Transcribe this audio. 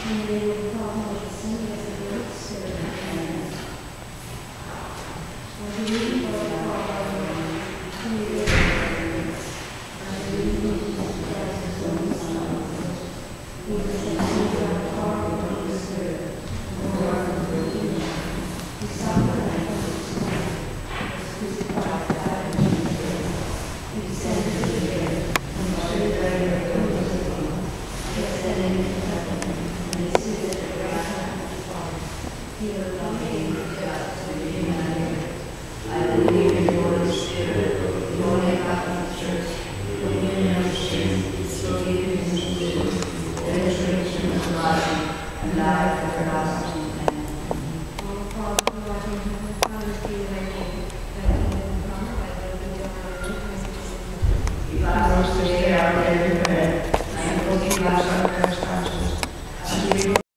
In the name of the Father, and of the Son, and of the Holy Spirit. Amen. I believe in God, the Father, Almighty, I believe in Jesus Christ, His only Son, who was conceived by the power of the Holy Spirit, born of the Virgin Mary, who suffered and was crucified, died, and was buried. He descended to the grave, and was buried and rose again. He ascended into heaven, and is seated at the right hand of the Father. He will come again to judge the living and the dead. I believe in the Holy Spirit, the Holy Catholic Church, the communion of saints, the forgiveness of sins, the resurrection of the body, and life everlasting. Amen. Our Father, who art in heaven, hallowed be thy name. Thy kingdom come, thy will be done on earth as it is in heaven. Give us this day